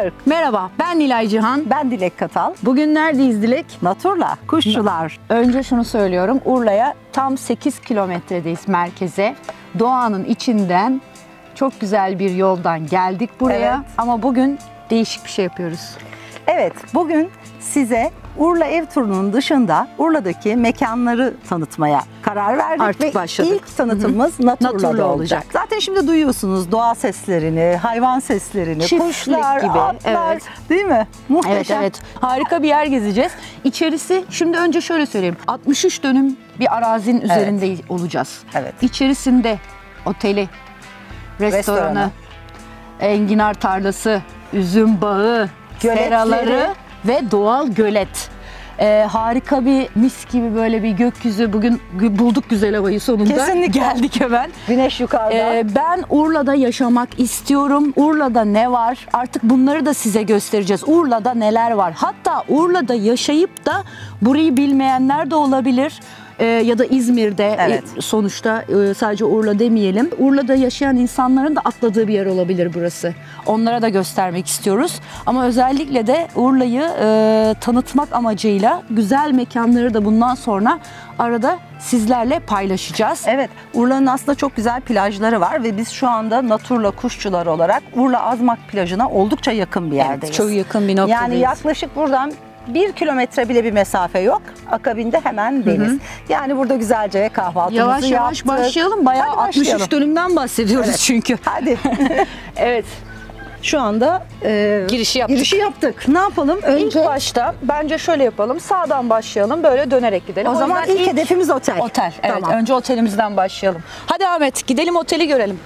Türk. Merhaba, ben Nilay Cihan. Ben Dilek Katal. Bugün neredeyiz Dilek? Naturla, Kuşçular. Önce şunu söylüyorum, Urla'ya tam 8 kilometredeyiz merkeze. Doğanın içinden çok güzel bir yoldan geldik buraya. Evet. Ama bugün değişik bir şey yapıyoruz. Evet, bugün size Urla ev turunun dışında Urla'daki mekanları tanıtmaya karar verdik. Artık ve başladık. İlk tanıtımımız Naturla'da Naturla olacak. Zaten şimdi duyuyorsunuz doğa seslerini, hayvan seslerini, Çiftlik kuşlar, gibi, atlar, evet. değil mi? Muhteşem. Evet. Harika bir yer gezeceğiz. İçerisi, şimdi önce şöyle söyleyeyim. 63 dönüm bir arazinin üzerinde olacağız. Evet. İçerisinde oteli, restoranı, Restoranı. enginar tarlası, üzüm bağı, Göletleri. seraları ve doğal gölet. Harika bir mis gibi böyle bir gökyüzü. Bugün bulduk güzel havayı sonunda. Kesinlikle. Geldik hemen. Güneş yukarıda. Ben Urla'da yaşamak istiyorum. Urla'da ne var? Artık bunları da size göstereceğiz. Urla'da neler var? Hatta Urla'da yaşayıp da burayı bilmeyenler de olabilir. Ya da İzmir'de Evet. Sonuçta sadece Urla demeyelim. Urla'da yaşayan insanların da atladığı bir yer olabilir burası. Onlara da göstermek istiyoruz. Ama özellikle de Urla'yı tanıtmak amacıyla güzel mekanları da bundan sonra arada sizlerle paylaşacağız. Evet, Urla'nın aslında çok güzel plajları var ve biz şu anda Naturla Kuşçular olarak Urla Azmak plajına oldukça yakın bir yerdeyiz. Çok yakın bir noktadayız. Yani yaklaşık buradan 1 kilometre bile bir mesafe yok. Akabinde hemen deniz. Yani burada güzelce kahvaltımızı Yavaş yavaş yaptık. başlayalım. Bayağı Hadi başlayalım. 63 dönümden bahsediyoruz Evet. çünkü. Hadi. Evet. Şu anda Girişi yaptık. girişi yaptık. Ne yapalım? Önce İlk başta bence şöyle yapalım. Sağdan başlayalım. Böyle dönerek gidelim. o zaman yüzden ilk hedefimiz otel. Otel. Evet. Tamam. Önce otelimizden başlayalım. Hadi Ahmet gidelim oteli görelim.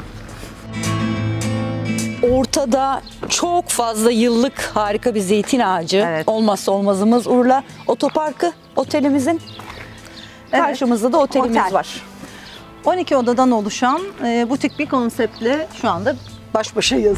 Ortada çok fazla yıllık harika bir zeytin ağacı. Evet. Olmazsa olmazımız Urla Otoparkı otelimizin. Evet. Karşımızda da otelimiz Otel. var. 12 odadan oluşan butik bir konseptle şu anda baş başayız.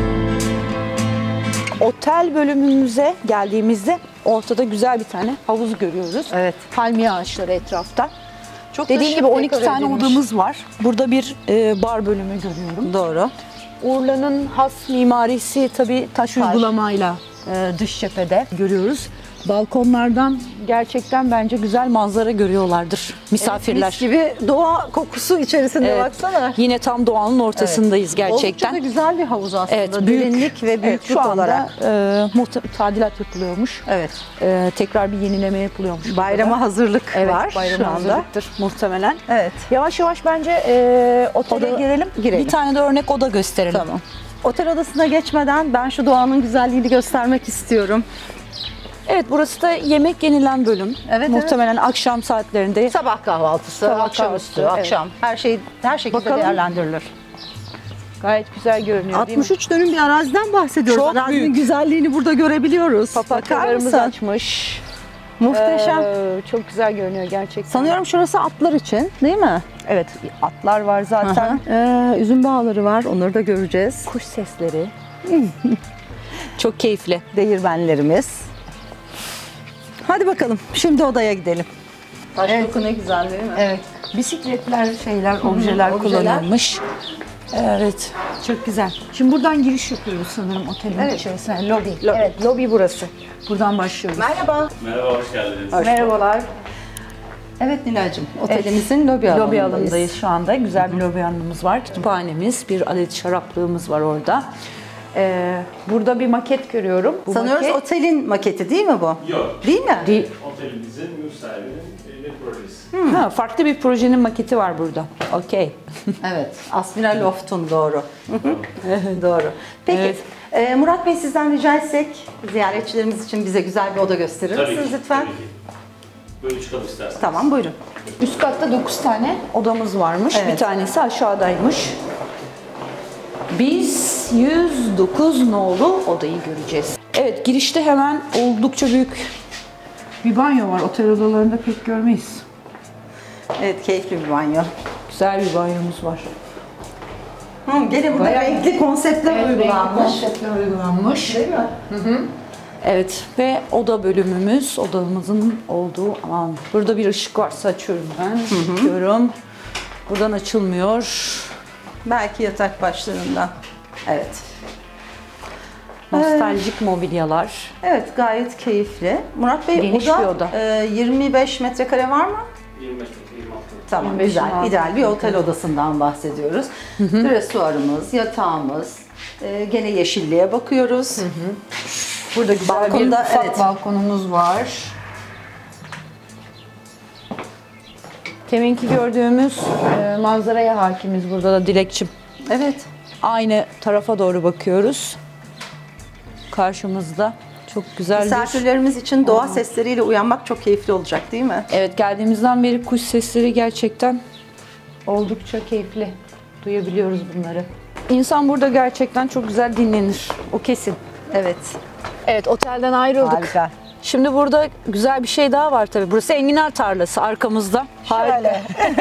Otel bölümümüze geldiğimizde ortada güzel bir tane havuz görüyoruz. Evet. Palmiye ağaçları etrafta. Çok da Dediğim şık gibi 12 dekore tane edilmiş. odamız var. Burada bir bar bölümü görüyorum. Doğru. Urla'nın has mimarisi tabii taş uygulamayla dış cephede görüyoruz. Balkonlardan gerçekten bence güzel manzara görüyorlardır misafirler. Mis gibi doğa kokusu içerisinde Evet. baksana. Yine tam doğanın ortasındayız gerçekten. Oldukça da güzel bir havuz aslında. Evet, büyük. Derinlik ve büyüklük Şu anda olarak. tadilat yapılıyormuş. Evet. Tekrar bir yenileme yapılıyormuş. Bayrama burada. hazırlık Evet, var bayrama şu anda. hazırlıktır muhtemelen. Evet. Yavaş yavaş bence otele girelim. girelim. Bir tane de örnek oda gösterelim. Tamam. Otel odasına geçmeden ben şu doğanın güzelliğini göstermek istiyorum. Evet, burası da yemek yenilen bölüm. Evet, Muhtemelen akşam saatlerinde. Sabah kahvaltısı, Sabah akşamüstü, kahvaltısı, akşam. Her şey her şekilde Bakalım. değerlendirilir. Gayet güzel görünüyor değil mi? 63 dönüm bir araziden bahsediyoruz. Çok Arazinin büyük. güzelliğini burada görebiliyoruz. Papatyalarımız Bakar mısın? açmış. Muhteşem. Çok güzel görünüyor gerçekten. Sanıyorum şurası atlar için, değil mi? Evet, atlar var zaten. Üzüm bağları var, onları da göreceğiz. Kuş sesleri. Çok keyifli. Değirmenlerimiz. Hadi bakalım, şimdi odaya gidelim. Taş Evet. doku ne güzel değil mi? Evet. Bisikletler, objeler kullanılmış. Evet, çok güzel. Şimdi buradan giriş yapıyoruz sanırım otelin Evet. içerisine. Lobi. Evet, lobi burası. Buradan başlıyoruz. Merhaba. Merhaba, hoş geldiniz. Merhabalar. Evet Nilay'cığım, otelimizin lobi alanındayız. Lobi alanındayız şu anda. Güzel bir lobi alanımız var. Kütüphanemiz, bir adet şaraplığımız var orada. Burada bir maket görüyorum. Bu Sanıyoruz maket- otelin maketi değil mi bu? Yok, Değil mi? Değil. otelimizin mülk sahibinin bir projesi. Ha, farklı bir projenin maketi var burada. Okey. Evet, Asmira Loft'un doğru. Doğru. Peki, Murat Bey sizden rica etsek ziyaretçilerimiz için bize güzel bir oda gösterir Tabii misiniz ki, lütfen? tabii ki. Böyle çıkalım isterseniz. Tamam, buyurun. Üst katta 9 tane odamız varmış. Evet. Bir tanesi aşağıdaymış. Biz 109 nolu odayı göreceğiz. Evet, girişte hemen oldukça büyük bir banyo var. Otel odalarında pek görmeyiz. Evet, keyifli bir banyo. Güzel bir banyomuz var. Gene burada Bayağı- renkli konseptler uygulanmış. Konseptler uygulanmış. Değil mi? Evet ve oda bölümümüz, odamızın olduğu alan. Burada bir ışık varsa açıyorum ben. Açıyorum. Buradan açılmıyor. Belki yatak başlarından. Evet. Nostaljik mobilyalar. Evet, gayet keyifli. Murat Bey, Geniş bir oda oda. 25 metrekare var mı? 25 metre, 26 metre. Tamam, 25, güzel. 26. İdeal bir otel odasından bahsediyoruz. Dresuarımız, yatağımız, gene yeşilliğe bakıyoruz. Burada güzel Balkonda, bir ufak evet. balkonumuz var. Teminki gördüğümüz manzaraya hakimiz burada da Dilekçim. Evet. Aynı tarafa doğru bakıyoruz. Karşımızda çok güzel bir... Misafirlerimiz için doğa sesleriyle uyanmak çok keyifli olacak değil mi? Evet, geldiğimizden beri kuş sesleri gerçekten oldukça keyifli. Duyabiliyoruz bunları. İnsan burada gerçekten çok güzel dinlenir. O kesin. Evet. Evet, otelden ayrıldık. Harika. Şimdi burada güzel bir şey daha var tabii. Burası enginar tarlası arkamızda. Harika.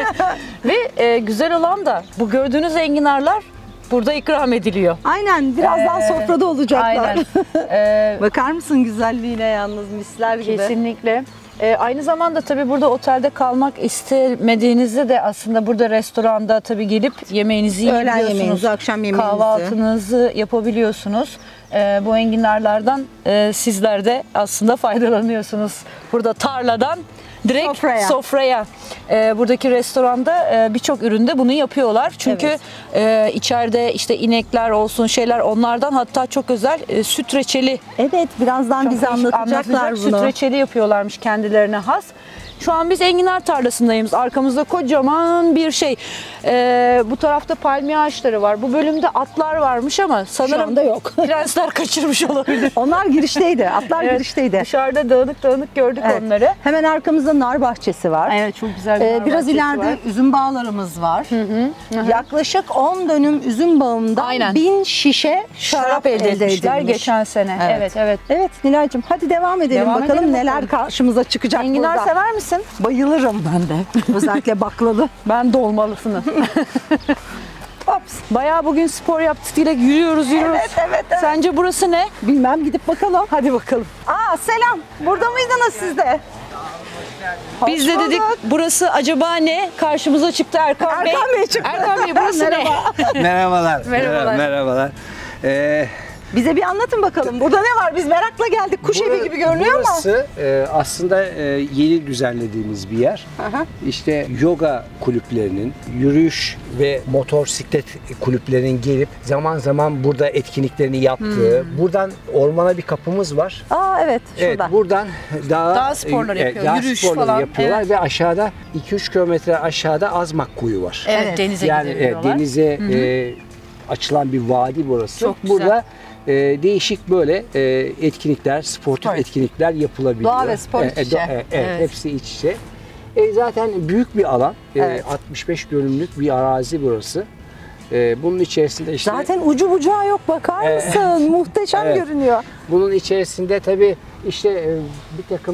Ve güzel olan da bu gördüğünüz enginarlar burada ikram ediliyor. Aynen, birazdan sofrada olacaklar. Aynen. Bakar mısın güzelliğine, yalnız misler gibi. Kesinlikle. Aynı zamanda tabii burada otelde kalmak istemediğinizde de aslında burada restoranda tabii gelip yemeğinizi Öğlen yiyebiliyorsunuz. yemeğinizi, akşam yemeğinizi. Kahvaltınızı yapabiliyorsunuz. Bu enginarlardan sizler de aslında faydalanıyorsunuz. Burada tarladan direkt sofraya. Buradaki restoranda birçok üründe bunu yapıyorlar. Çünkü içeride işte inekler olsun, şeyler, onlardan hatta çok özel süt reçeli. Evet, birazdan bize anlatacaklar bunu. Süt reçeli yapıyorlarmış kendilerine has. Şu an biz enginar tarlasındayız. Arkamızda kocaman bir şey. Bu tarafta palmiye ağaçları var. Bu bölümde atlar varmış ama sanırım Şu anda yok. prensler kaçırmış olabilir. Onlar girişteydi, atlar girişteydi. Dışarıda dağınık dağınık gördük onları. Hemen arkamızda nar bahçesi var. Evet, çok güzel bir nar Biraz bahçesi ileride var. üzüm bağlarımız var. Yaklaşık 10 dönüm üzüm bağından Aynen. 1000 şişe şarap elde etmişler edilmiş. geçen sene. Evet. Evet. Evet Nilay'cığım, hadi devam edelim Devam bakalım edelim neler bakalım. karşımıza çıkacak Enginar burada. sever misin? Bayılırım. Ben de. Özellikle baklalı. Ben dolmalısını. Ops. Bayağı bugün spor yaptık, Dilek, yürüyoruz. Evet. Sence burası ne? Bilmem, gidip bakalım. Hadi bakalım. Selam. Burada mıydınız siz de? Biz de dedik burası acaba ne? Karşımıza çıktı Erkan Bey. Erkan Bey çıktı. Erkan Bey, burası ne? Merhabalar. Merhabalar. Merhabalar. Bize bir anlatın bakalım. Burada ne var? Biz merakla geldik. Kuş evi gibi görünüyor ama. Burası aslında yeni düzenlediğimiz bir yer. İşte yoga kulüplerinin, yürüyüş ve motosiklet kulüplerinin gelip zaman zaman burada etkinliklerini yaptığı, buradan ormana bir kapımız var. Evet, Evet, şurada. buradan Dağ sporları yapıyor, dağ yürüyüş sporları falan. yapıyorlar Evet. ve aşağıda 2-3 kilometre aşağıda Azmak Kuyu var. Evet, denize Yani gidebiliyorlar. denize açılan bir vadi burası. Çok güzel. Burada değişik böyle etkinlikler, sportif etkinlikler yapılabiliyor. Doğa ve spor iç içe. Evet, hepsi iç içe. Zaten büyük bir alan. Evet. 65 dönümlük bir arazi burası. Bunun içerisinde işte Zaten ucu bucağı yok, bakar mısın? Muhteşem Evet. görünüyor. bunun içerisinde tabii işte bir takım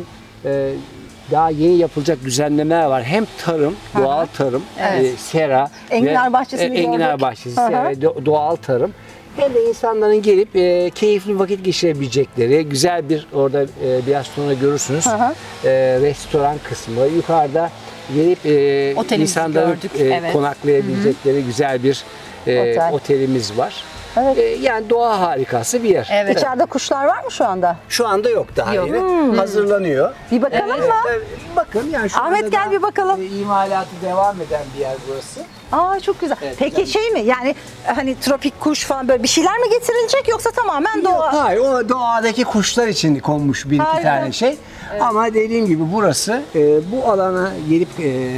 daha yeni yapılacak düzenlemeler var. Hem tarım, doğal tarım, sera, Enginar bahçesini enginar gördük. bahçesi, sera ve doğal tarım. Hem de insanların gelip keyifli vakit geçirebilecekleri güzel bir, orada biraz sonra görürsünüz, restoran kısmı. Yukarıda gelip Otelimizi insanların gördük, evet. konaklayabilecekleri güzel bir otelimiz var. Evet. Yani doğa harikası bir yer. Evet. İçeride kuşlar var mı şu anda? Şu anda yok daha Yok. yeni. Hazırlanıyor. Bir bakalım mı? Bakın yani şu Ahmet, anda gel daha, bir bakalım. İmalatı devam eden bir yer burası. Çok güzel. Evet, Peki şey mi? Yani hani tropik kuş falan böyle bir şeyler mi getirilecek, yoksa tamamen doğa? Yok, hayır, o doğadaki kuşlar için konmuş bir iki Harika. tane şey. Ama dediğim gibi burası bu alana gelip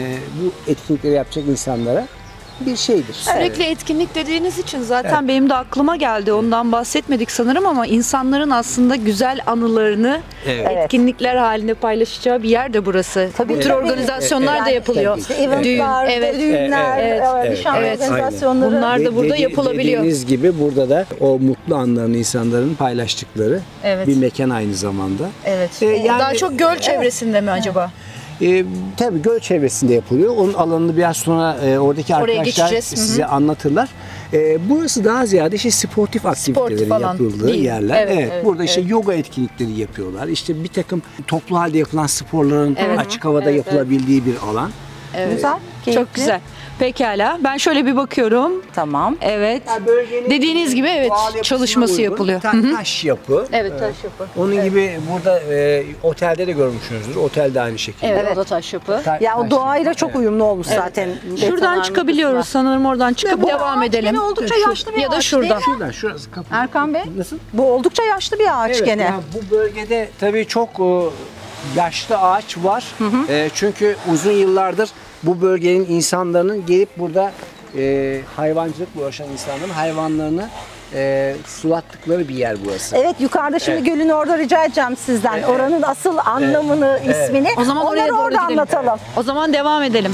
bu etkinlikleri yapacak insanlara bir şeydir. Sürekli etkinlik dediğiniz için zaten benim de aklıma geldi. Ondan bahsetmedik sanırım ama insanların aslında güzel anılarını etkinlikler halinde paylaşacağı bir yer de burası. Tabii, Bu tür tabii. organizasyonlar da yapılıyor. tabii. İşte eventler, düğünler, nişan organizasyonları. Bunlar da burada yapılabiliyor. Dediğiniz gibi burada da o mutlu anlarını insanların paylaştıkları bir mekan aynı zamanda. Evet. Yani- Daha çok göl çevresinde mi acaba? Tabii göl çevresinde yapılıyor. Onun alanını biraz sonra oradaki arkadaşlar geçeceğiz. size anlatırlar. Burası daha ziyade işte sportif aktivitelerin alan yapıldığı değil. yerler. Evet, Burada işte yoga etkinlikleri yapıyorlar. İşte bir takım toplu halde yapılan sporların açık havada yapılabildiği bir alan. Güzel, keyifli. Çok güzel. Pekala. Ben şöyle bir bakıyorum. Tamam. Evet. Yani bölgenin Dediğiniz gibi evet, doğal yapısına çalışması uygun yapılıyor. Taş yapı. Evet, taş yapı. Onun gibi burada otelde de görmüşsünüzdür. Otel de aynı şekilde. Evet, o da taş yapı. Ya o Taş doğayla yapı. çok uyumlu olmuş zaten. Şuradan Betonarme çıkabiliyoruz kısmı. sanırım, oradan çıkıp Bu devam ağaç edelim. gene oldukça yaşlı bir Ya da ağaç şuradan. değil mi? Şuradan, şurası kapı. Erkan Bey, Nasıl? bu oldukça yaşlı bir ağaç Evet, gene. ya bu bölgede tabii çok yaşlı ağaç var. Çünkü uzun yıllardır bu bölgenin insanların gelip burada hayvancılıkla uğraşan insanların hayvanlarını sulattıkları bir yer burası. Evet, yukarıda şimdi gölün orada rica edeceğim sizden. Oranın asıl anlamını, ismini. O zaman oraya onları doğru orada gidelim. anlatalım. O zaman devam edelim.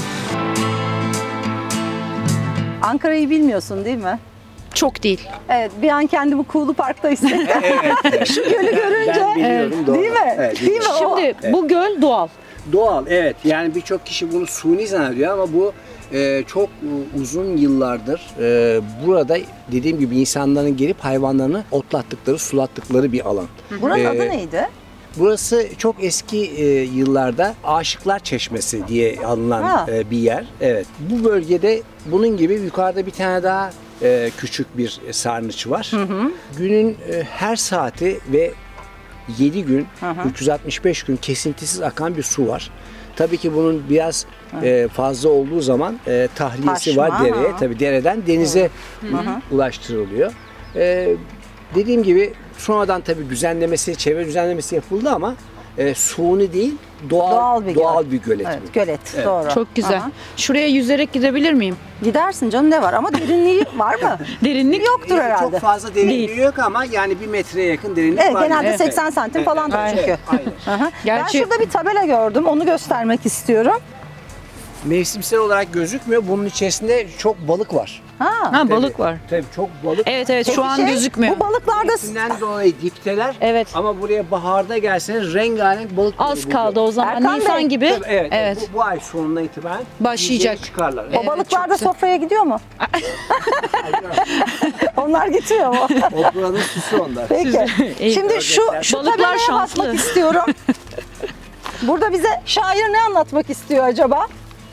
Ankara'yı bilmiyorsun değil mi? Çok değil. Evet, bir an kendimi Kuğulu Park'ta hissettim. Şu gölü görünce. Ben biliyorum, doğru. Değil mi? Evet, Değil mi? O- Şimdi bu göl doğal. Doğal, evet. Yani birçok kişi bunu suni zannediyor ama bu çok uzun yıllardır burada dediğim gibi insanların gelip hayvanlarını otlattıkları, sulattıkları bir alan. Buranın adı neydi? Burası çok eski yıllarda Aşıklar Çeşmesi diye anılan bir yer. Evet. Bu bölgede bunun gibi yukarıda bir tane daha küçük bir sarnıç var. Günün her saati ve 7 gün, 365 gün kesintisiz akan bir su var. Tabii ki bunun biraz fazla olduğu zaman tahliyesi Taşma, var dereye. Tabii dereden denize ulaştırılıyor. Dediğim gibi sonradan tabii düzenlemesi, çevre düzenlemesi yapıldı ama suni değil, doğal bir gölet Evet, bu. gölet. Doğru. Çok güzel. Aha. Şuraya yüzerek gidebilir miyim? Gidersin canım, ne var? Ama derinliği var mı? Derinlik Yoktur herhalde. Çok fazla derinliği yok ama yani 1 metreye yakın derinlik Evet, var. genelde Evet. 80 santim falandır Evet, çünkü. aynen. Aha. Ben Gerçi- şurada bir tabela gördüm. Onu göstermek istiyorum. Mevsimsel olarak gözükmüyor. Bunun içerisinde çok balık var. Ha, balık var. Tabii çok balık. Evet evet, şu an Peki gözükmüyor. Bu balıklarda Mevsimden dolayı dipteler. Evet. Ama buraya baharda gelseniz rengarenk balık Az buluyor. kaldı o zaman. Erkan Nisan Bey. gibi. Tabii, evet. Evet. Bu ay sonundan itibaren Başlayacak. yüzeye çıkarlar. o Evet, balıklar çok da güzel. sofraya gidiyor mu? Onlar gitmiyor mu? O buranın süsü onlar. Peki. Şimdi şu Balıklar tabelaya şanslı. bakmak istiyorum. Burada bize şair ne anlatmak istiyor acaba?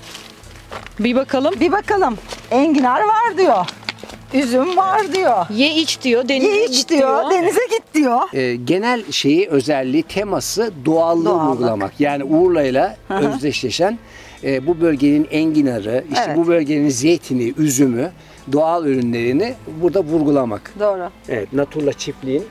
Bir bakalım. Bir bakalım. Enginar var diyor. Üzüm var diyor. Ye iç diyor. Denize Ye git iç diyor. Denize git diyor. Genel özelliği, teması doğallığı Doğallık. vurgulamak. Yani Urla'yla özdeşleşen bu bölgenin enginarı, işte Evet. bu bölgenin zeytini, üzümü, doğal ürünlerini burada vurgulamak. Doğru. Evet, Naturla çiftliğin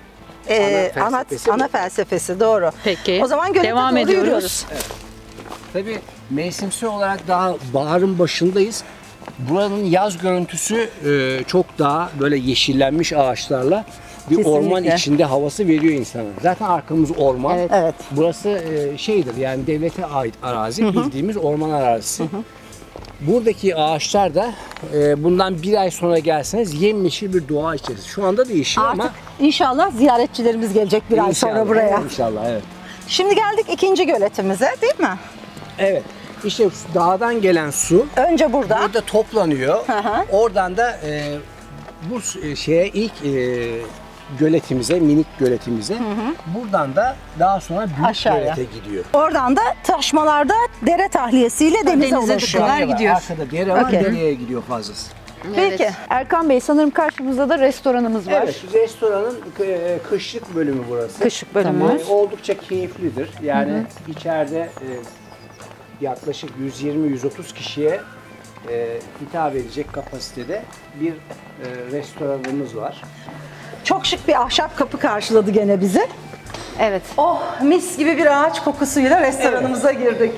Ana felsefesi doğru. Peki. O zaman gölete Devam doğru ediyoruz. yürüyoruz. Tabii mevsimsel olarak daha baharın başındayız. Buranın yaz görüntüsü çok daha böyle yeşillenmiş ağaçlarla bir Kesinlikle. orman içinde havası veriyor insana. Zaten arkamız orman. Evet. Burası şeydir yani devlete ait arazi, bildiğimiz orman arazisi. Buradaki ağaçlar da bundan 1 ay sonra gelseniz yemyeşil bir doğa içerisinde. Şu anda da yeşil Artık ama inşallah ziyaretçilerimiz gelecek bir ay sonra İnşallah, buraya. İnşallah, evet. Şimdi geldik ikinci göletimize, değil mi? Evet. İşte şu dağdan gelen su Önce burada. burada toplanıyor. Oradan da bu ilk göletimize, minik göletimize. Buradan da daha sonra büyük Aşağıya. gölete gidiyor. Oradan da taşmalarda dere tahliyesiyle denize ulaşıyor. kadar gidiyor. Arkada dere var, Okey. dereye gidiyor fazlası. Peki. Erkan Bey, sanırım karşımızda da restoranımız var. Evet, restoranın kışlık bölümü burası. Kışlık bölümümüz. Oldukça keyiflidir. Yani içeride yaklaşık 120-130 kişiye hitap edecek kapasitede bir restoranımız var. Çok şık bir ahşap kapı karşıladı gene bizi. Evet. Oh, mis gibi bir ağaç kokusuyla restoranımıza girdik.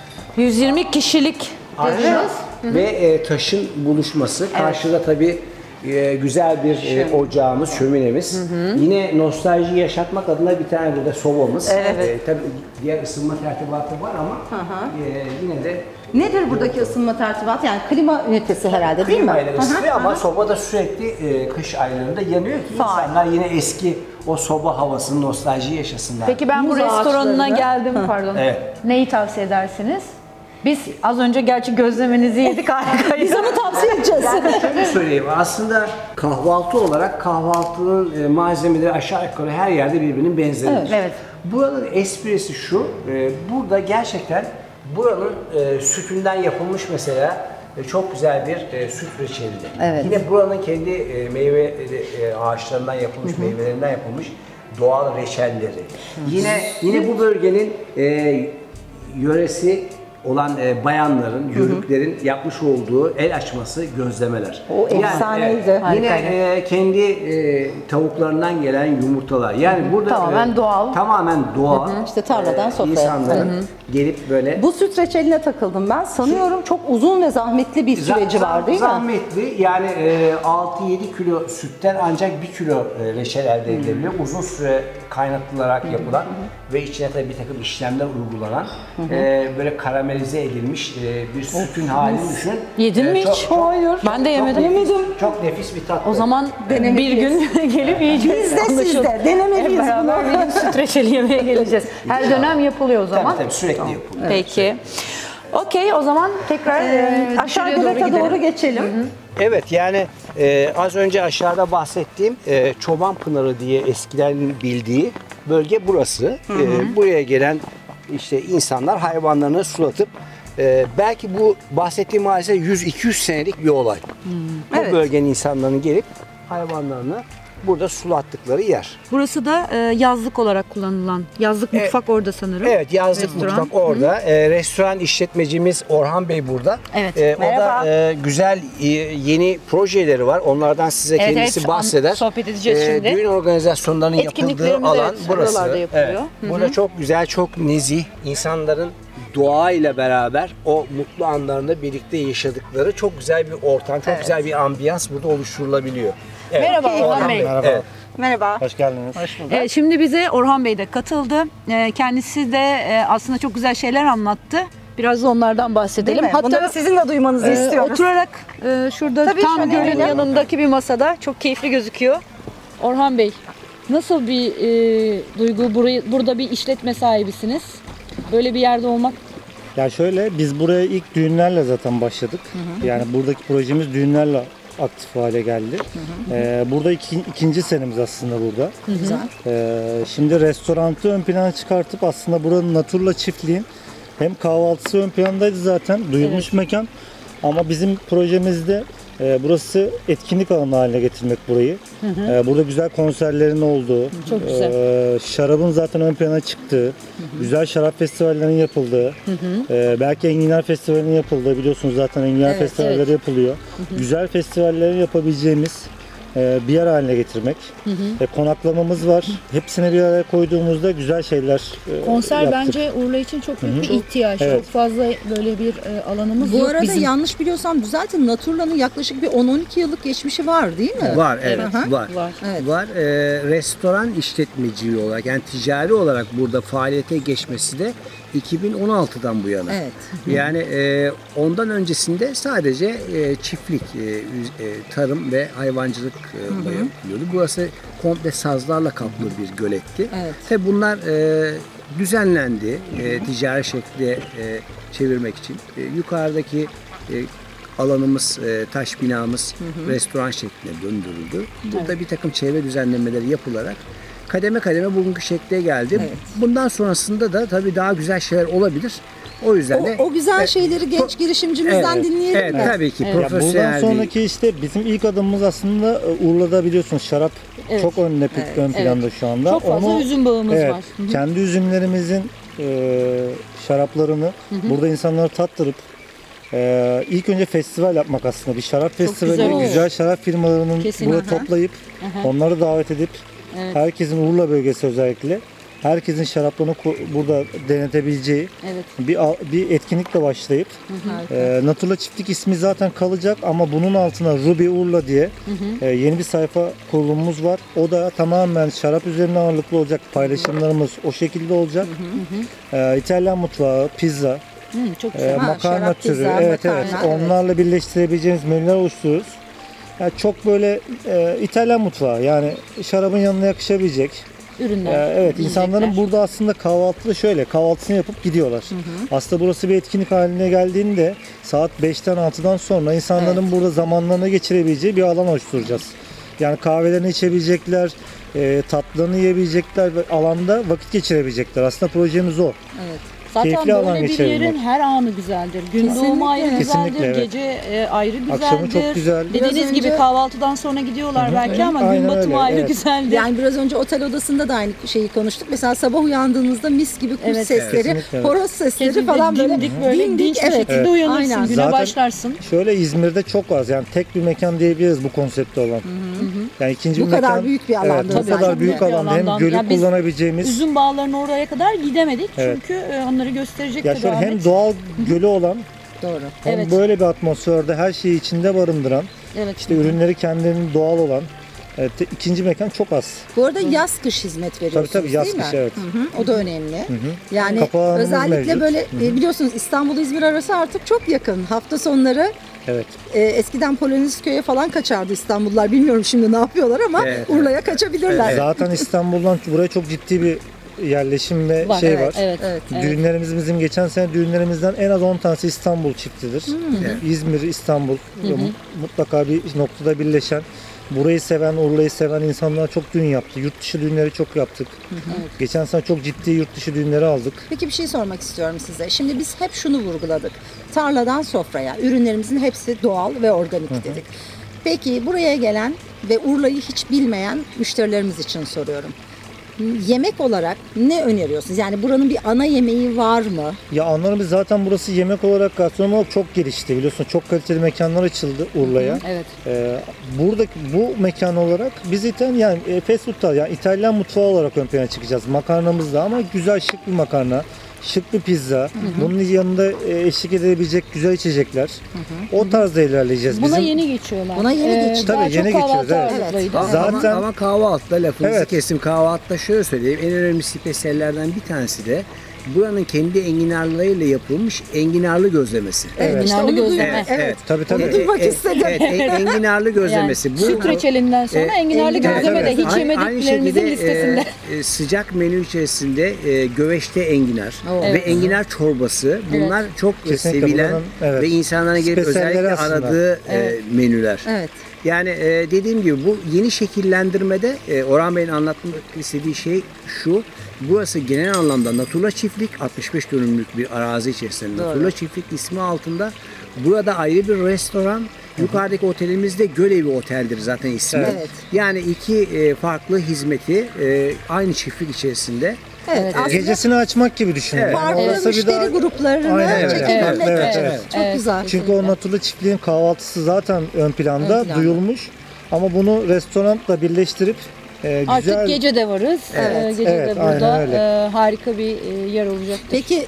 120 kişilik. Ahşap ve taşın buluşması. Karşıda tabii güzel bir ocağımız, şöminemiz. Yine nostalji yaşatmak adına bir tane burada sobamız. Tabii diğer ısınma tertibatı var ama yine de Nedir buradaki ısınma tertibatı? Yani klima ünitesi herhalde değil mi? klimayla ısıtıyor ama soba da sürekli kış aylarında yanıyor ki insanlar yine eski o soba havasını, nostalji yaşasınlar. Peki ben bu Muz restoranına ağaçlarını. geldim, pardon. Evet. Neyi tavsiye edersiniz? Biz az önce gerçi gözlemenizi yedik, harikayız. Biz onu tavsiye edeceğiz. Şöyle söyleyeyim, aslında kahvaltı olarak kahvaltının malzemeleri aşağı yukarı her yerde birbirinin benzeridir. Evet. Buranın esprisi şu, burada gerçekten Buranın sütünden yapılmış mesela çok güzel bir süt reçeli. Evet. Yine buranın kendi meyve ağaçlarından yapılmış, meyvelerinden yapılmış doğal reçelleri. Yine bu bölgenin yöresi olan bayanların, yörüklerin yapmış olduğu el açması gözlemeler. O efsaneydi. Yine kendi tavuklarından gelen yumurtalar. Yani burada Tamamen doğal. Tamamen doğal. İşte tarladan sofraya. İnsanların gelip böyle Bu süt reçeline takıldım ben. Sanıyorum çok uzun ve zahmetli bir süreci var değil mi? Zahmetli. Yani 6-7 kilo sütten ancak 1 kilo reçel elde edilebiliyor. Uzun süre kaynatılarak yapılan ve içine tabii bir takım işlemler uygulanan böyle karamelize edilmiş bir sütün halini düşün. Yedin mi hiç? Hayır. Ben de yemedim. Çok nefis bir tat. O zaman bir gün gelip yiyeceğiz. Biz de siz de denemeliyiz Hep beraber bunu. bir gün süt reçeli yemeye geleceğiz. Her dönem yapılıyor o zaman. Tabii sürekli yapılıyor. Peki. Okey, o zaman tekrar Aşağı dışarıya göbeke gidelim. doğru geçelim. Evet, yani az önce aşağıda bahsettiğim Çoban Pınarı diye eskilerin bildiği bölge burası. Buraya gelen işte insanlar hayvanlarını sulatıp belki bu bahsettiğim hadise 100-200 senelik bir olay. Bu Evet. bölgenin insanların gelip hayvanlarını burada sulattıkları yer. Burası da yazlık olarak kullanılan. Yazlık mutfak orada sanırım. Evet, yazlık Restoran. mutfak orada. Restoran işletmecimiz Orhan Bey burada. Evet. O da güzel yeni projeleri var. Onlardan size Evet, kendisi evet. bahseder. Sohbet edeceğiz şimdi. Düğün organizasyonlarının yapıldığı Etkinliklerimiz, alan evet, burası. buralarda yapılıyor. Burada çok güzel, çok nezih, insanların doğayla beraber o mutlu anlarında birlikte yaşadıkları çok güzel bir ortam, çok güzel bir ambiyans burada oluşturulabiliyor. Evet. Merhaba Orhan Bey. Merhaba. Evet. Merhaba. Hoş geldiniz. Şimdi bize Orhan Bey de katıldı. Kendisi de aslında çok güzel şeyler anlattı. Biraz da onlardan bahsedelim. Değil mi? Bunları sizin de duymanızı istiyoruz. Oturarak şurada Tabii, tam şöyle gölün gelelim. yanındaki bir masada çok keyifli gözüküyor. Orhan Bey, nasıl bir duygu? Burada bir işletme sahibisiniz. Böyle bir yerde olmak Ya şöyle, biz buraya ilk düğünlerle zaten başladık. Yani buradaki projemiz düğünlerle aktif hale geldi. Burada ikinci senemiz aslında burada. Güzel. Şimdi restoranı ön plana çıkartıp aslında buranın Naturla çiftliğin hem kahvaltısı ön plandaydı zaten, duyulmuş mekan. Ama bizim projemizde burası etkinlik alanı haline getirmek burayı. Burada güzel konserlerin olduğu, Çok güzel. Şarabın zaten ön plana çıktığı, güzel şarap festivallerinin yapıldığı, belki Enginar Festivali'nin yapıldığı, biliyorsunuz zaten Enginar Festivalleri yapılıyor. Güzel festivalleri yapabileceğimiz bir yer haline getirmek. Konaklamamız var. Hepsini bir araya koyduğumuzda güzel şeyler konser yaptık. bence Urla için çok büyük bir ihtiyaç. Evet. Çok fazla böyle bir alanımız Bu yok arada bizim. yanlış biliyorsam düzeltin. Naturla'nın yaklaşık bir 10-12 yıllık geçmişi var değil mi? Var, evet, Aha. var. Var. Evet. Var. Restoran işletmeciliği olarak, yani ticari olarak burada faaliyete geçmesi de 2016'dan bu yana. Evet. Yani ondan öncesinde sadece çiftlik, tarım ve hayvancılık yapılıyordu. Burası komple sazlarla kaplı bir göletti. Evet. Tabii bunlar düzenlendi ticari şekle çevirmek için. Yukarıdaki alanımız, taş binamız restoran şekline döndürüldü. Burada bir takım çevre düzenlemeleri yapılarak kademe kademe bugünkü şekle geldi. Bundan sonrasında da tabii daha güzel şeyler olabilir. O yüzden de O güzel şeyleri genç girişimcimizden dinleyelim evet, mi? tabii ki Ya buradan profesyonel bir sonraki işte bizim ilk adımımız aslında Urla'da biliyorsunuz şarap çok ön planda şu anda. Çok fazla üzüm bağımız evet, var. kendi üzümlerimizin şaraplarını burada insanlara tattırıp ilk önce festival yapmak aslında. Bir şarap festivali, güzel güzel, olur. şarap firmalarının Kesin, burada toplayıp onları davet edip herkesin Urla bölgesi özellikle herkesin şaraplarını burada denetebileceği bir etkinlikle başlayıp Naturla Çiftlik ismi zaten kalacak ama bunun altına Ruby Urla diye yeni bir sayfa kurulumumuz var. O da tamamen şarap üzerine ağırlıklı olacak. Paylaşımlarımız o şekilde olacak. İtalyan mutfağı, pizza, Çok güzel. makarna şarap, türü, pizza, evet makarna, evet. evet. Onlarla birleştirebileceğimiz menüler oluşturuyoruz. Yani çok böyle İtalyan mutfağı, yani şarabın yanına yakışabilecek. Ürünler. Evet, insanların burada aslında kahvaltıda şöyle kahvaltısını yapıp gidiyorlar. Aslında burası bir etkinlik haline geldiğinde saat 5'ten 6'dan sonra insanların burada zamanlarını geçirebileceği bir alan oluşturacağız. Yani kahvelerini içebilecekler, tatlarını yiyebilecekler ve alanda vakit geçirebilecekler. Aslında projemiz o. Evet. Zaten keyifli alan böyle bir geçirebilmek. yerin her anı güzeldir. Gün Kesinlikle. doğumu ayrı güzeldir, Kesinlikle, evet. gece ayrı güzeldir. Akşamı çok güzel. Dediğiniz Biraz gibi önce- kahvaltıdan sonra gidiyorlar belki ama Aynen gün batımı öyle, ayrı evet. güzeldir. Yani biraz önce otel odasında da aynı şeyi konuştuk. Mesela sabah uyandığınızda mis gibi kuş Evet. sesleri, Kesinlikle, evet. horoz sesleri Kesinlikle falan böyle dimdik böyle dinç bir şekilde evet. uyanırsın, Aynen. güne Zaten- başlarsın. Şöyle İzmir'de çok az, yani tek bir mekan diyebiliriz bu konsepte olan. Yani ikinci Bu bir kadar mekan, büyük bir alanda Evet, bu özellikle. kadar büyük Bir alanda hem alandan. gölü Ya biz kullanabileceğimiz, Üzüm bağlarına oraya kadar gidemedik Evet. çünkü onları gösterecek ya tabii şöyle hem Ahmet. doğal gölü olan Doğru. hem Evet. böyle bir atmosferde her şeyi içinde barındıran, Evet. işte ürünleri kendinin doğal olan ikinci mekan çok az. Bu arada yaz kış hizmet veriyorsunuz Tabii yaz değil mi? kış, evet. Hı hı, o da önemli. Yani Kapağı alanımız özellikle mevcut. böyle biliyorsunuz İstanbul-İzmir arası artık çok yakın. Hafta sonları Evet. eskiden Polonezköy'e falan kaçardı İstanbullular. Bilmiyorum şimdi ne yapıyorlar ama Evet, Urla'ya kaçabilirler. Zaten İstanbul'dan buraya çok ciddi bir yerleşim ve Var, şey evet, var. evet. Evet. Düğünlerimiz bizim geçen sene düğünlerimizden en az 10 tanesi İstanbul çiftidir. Evet. İzmir, İstanbul mutlaka bir noktada birleşen, burayı seven, Urla'yı seven insanlar çok düğün yaptı. Yurt dışı düğünleri çok yaptık. Geçen sene çok ciddi yurt dışı düğünleri aldık. Peki bir şey sormak istiyorum size. Şimdi biz hep şunu vurguladık. Tarladan sofraya. Ürünlerimizin hepsi doğal ve organik dedik. Peki buraya gelen ve Urla'yı hiç bilmeyen müşterilerimiz için soruyorum. Yemek olarak ne öneriyorsunuz? Yani buranın bir ana yemeği var mı? Ya anlarımız zaten burası yemek olarak, gastronomi olarak çok gelişti biliyorsun. Çok kaliteli mekanlar açıldı Urla'ya. Evet. Buradaki bu mekan olarak biz yani fast food, yani İtalyan mutfağı olarak ön plana çıkacağız. Makarnamız da ama güzel şık bir makarna, şık bir pizza. Bunun yanında eşlik edebilecek güzel içecekler. O tarzda ilerleyeceğiz. Buna Bizim yeni geçiyorlar. Buna yeni geçiyor. Daha Tabii, çok yeni kahvaltı geçiyoruz, evet. ağırlıklıydı. Evet. Zaten- ama kahvaltıda lafınızı Evet. kestim. Kahvaltıda şöyle söyleyeyim. En önemli spesiyallerden bir tanesi de buranın kendi enginarlarıyla yapılmış enginarlı gözlemesi. Evet, işte Enginarlı onu duydum. gözleme. Evet. Tabii tabii. Onu duymak istedim. Evet, enginarlı gözlemesi. Yani süt reçelinden sonra enginarlı enginar- gözleme de Evet, hiç Aynı yemediklerimizin şekilde, listesinde. Sıcak menü içerisinde göveçte enginar Oo. ve Evet. enginar çorbası. Bunlar çok Kesinlikle sevilen buranın, evet, ve insanların gelip spesiyalleri özellikle aslında. aradığı menüler. Evet. Yani dediğim gibi bu yeni şekillendirmede Orhan Bey'in anlatmak istediği şey şu. Burası genel anlamda Natura Çiftlik, 65 dönümlük bir arazi içerisinde. Natura Çiftlik ismi altında. Burada ayrı bir restoran. Yukarıdaki otelimiz de Gölevi Otel'dir zaten ismi. Evet. Yani iki farklı hizmeti aynı çiftlik içerisinde. Evet. Aslında Gecesini açmak gibi düşünün. Evet. Yani farklı orası bir müşteri daha- gruplarını Aynen öyle. çekebilmek Evet, için. evet. Çok güzel. Çünkü o Natura Çiftliğin kahvaltısı zaten ön planda, Ön planda. duyulmuş. Ama bunu restoranla birleştirip güzel... Artık gece de varız. Evet. Gece Evet, de aynen burada öyle. harika bir yer olacaktır. Peki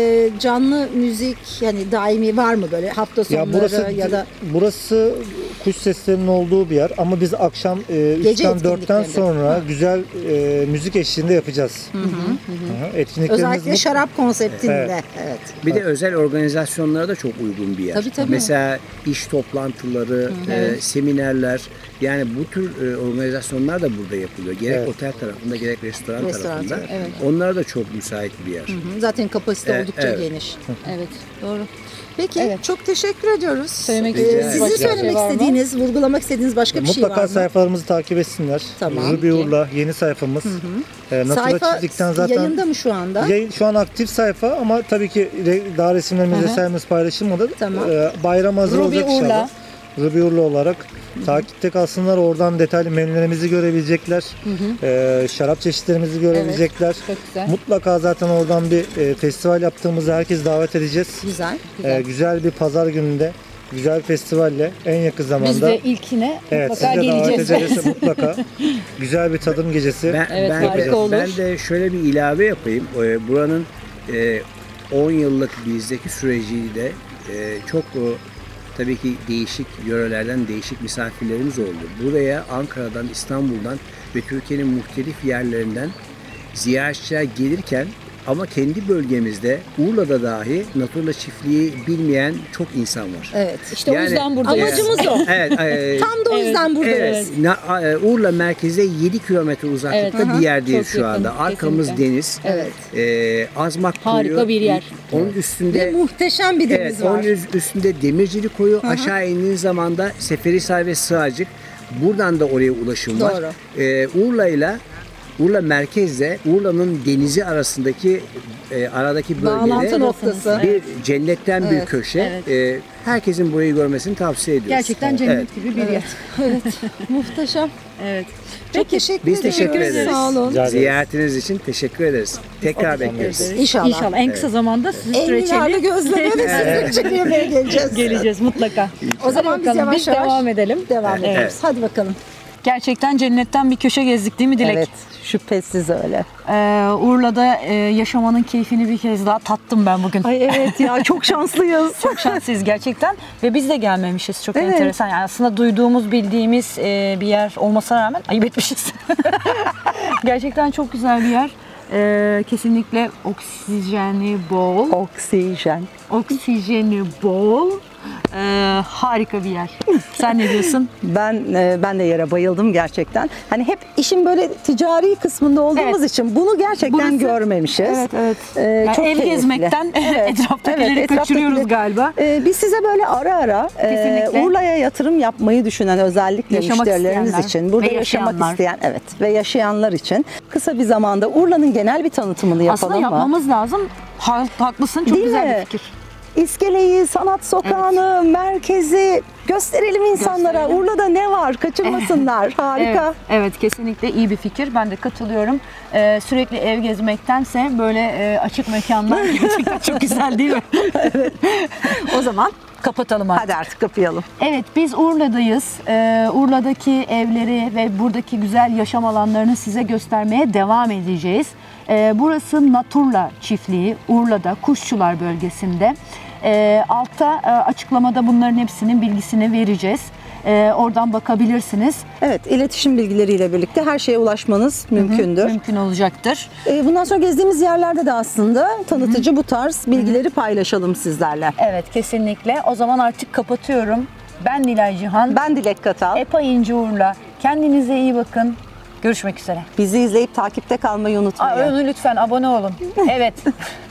canlı müzik yani daimi var mı böyle hafta sonları Ya ya da burası kuş seslerinin olduğu bir yer ama biz akşam 3'ten 4'ten etkinliklerinde. sonra güzel müzik eşliğinde yapacağız. Etkinliklerimiz özellikle şarap konseptinde. Evet. Bir de özel organizasyonlara da çok uygun bir yer. Tabii, tabii. Mesela iş toplantıları, seminerler, yani bu tür organizasyonlar da burada yapılıyor. Gerek Evet. otel tarafında gerek restoran Restoran tarafında. tarafı, evet. Onlara da çok müsait bir yer. Hı, zaten kapasite oldukça evet. geniş. Evet. Doğru. Peki Evet. çok teşekkür ediyoruz. Söylemek istediğiniz Sizin başka bir şey söylemek var mı? istediğiniz, vurgulamak istediğiniz başka bir şey var Mutlaka mı? sayfalarımızı takip etsinler. Tamam. Ruby Urla yeni sayfamız. Natura Sayfa Çiftlik'ten zaten yayında mı şu anda? Yayın şu an aktif sayfa ama tabii ki daha resimlerimiz, vesairemiz paylaşılmadı. Tamam. Bayram hazır Ruby olacak Urla. inşallah. Ruby Urla olarak takipte kalsınlar. Oradan detaylı menülerimizi görebilecekler. Şarap çeşitlerimizi görebilecekler. Çok güzel. Mutlaka zaten oradan bir festival yaptığımızda herkes davet edeceğiz. Güzel. Güzel bir pazar gününde, güzel festivalle en yakın zamanda. Biz de ilkine Evet, mutlaka sizi de davet geleceğiz. ederiz mutlaka. Güzel bir tadım gecesi. Evet, harika olur. Ben de şöyle bir ilave yapayım. Buranın 10 yıllık bizdeki süreciyle çok tabii ki değişik yörelerden değişik misafirlerimiz oldu. Buraya Ankara'dan, İstanbul'dan ve Türkiye'nin muhtelif yerlerinden ziyaretçiler gelirken ama kendi bölgemizde Urla'da dahi Natura Çiftliği bilmeyen çok insan var. Evet. İşte o Yani- yüzden buradayız. Amacımız o. Evet. Tam da o yüzden buradayız. Evet. Urla merkezde 7 kilometre uzaklıkta Evet. bir yerdeyiz Çok şu yakın, anda. Arkamız kesinlikle. deniz. Evet. Azmak Harika koyu. bir yer. Onun Ve üstünde muhteşem bir deniz evet, var. onun üstünde Demircili koyu. Aşağı indiğin zaman da Seferihisar ve Sığacık. Buradan da oraya ulaşım var. Doğru. Urla ile Urla merkezle Urla'nın denizi arasındaki aradaki Bağlantı bölgede noktası. bir cennetten bir köşe. Herkesin burayı görmesini tavsiye ediyoruz. Gerçekten cennet gibi bir yer. Muhteşem. Evet. Çok teşekkür Biz teşekkür ederiz. Sağ olun. Rica ederiz. Ziyaretiniz için teşekkür ederiz. Tekrar bekleriz. İnşallah. İnşallah en kısa zamanda sizi Enginarlı gözleme ve sizin yemeğe geleceğiz. geleceğiz mutlaka. O zaman biz Bakalım, yavaş biz yavaş devam edelim. Devam ediyoruz. Hadi bakalım. Gerçekten cennetten bir köşe gezdik değil mi Dilek? Evet, şüphesiz öyle. Urla'da yaşamanın keyfini bir kez daha tattım ben bugün. Ay evet ya, çok şanslıyız. Çok şanslıyız gerçekten ve biz de gelmemişiz. Çok Evet. enteresan. Yani aslında duyduğumuz, bildiğimiz bir yer olmasına rağmen ayıp etmişiz. Gerçekten çok güzel bir yer. Kesinlikle oksijeni bol. Oksijeni bol. Harika bir yer. Sen ne diyorsun? Ben de yere bayıldım gerçekten. Hani hep işin böyle ticari kısmında olduğumuz Evet. için bunu gerçekten Burası- görmemişiz. Evet. Çok Yani ev keyifli. gezmekten etraftakileri kaçırıyoruz galiba. Biz size böyle ara Kesinlikle. Urla'ya yatırım yapmayı düşünen, özellikle Yaşamak müşterilerimiz isteyenler için, burada ve yaşamak yaşayanlar. isteyen ve yaşayanlar için kısa bir zamanda Urla'nın genel bir tanıtımını yapalım Aslında mı? yapmamız lazım. Haklısın. Çok Değil güzel mi? bir fikir. İskeleyi, Sanat Sokağı'nı, merkezi gösterelim insanlara. Gösterelim. Urla'da ne var? Kaçırmasınlar. Harika. Evet, kesinlikle iyi bir fikir. Ben de katılıyorum. Sürekli ev gezmektense böyle açık mekanlar gerçekten çok güzel değil mi? O zaman kapatalım artık. Hadi artık kapayalım. Evet, biz Urla'dayız. Urla'daki evleri ve buradaki güzel yaşam alanlarını size göstermeye devam edeceğiz. Burası Naturla Çiftliği, Urla'da, Kuşçular bölgesinde. Altta açıklamada bunların hepsinin bilgisini vereceğiz. Oradan bakabilirsiniz. Evet, iletişim bilgileriyle birlikte her şeye ulaşmanız mümkündür. Mümkün olacaktır. Bundan sonra gezdiğimiz yerlerde de aslında tanıtıcı bu tarz bilgileri paylaşalım sizlerle. Evet, kesinlikle. O zaman artık kapatıyorum. Ben Nilay Cihan. Ben Dilek Katal. Epa İnci Urla. Kendinize iyi bakın. Görüşmek üzere. Bizi izleyip takipte kalmayı unutmayın. Lütfen abone olun. Evet.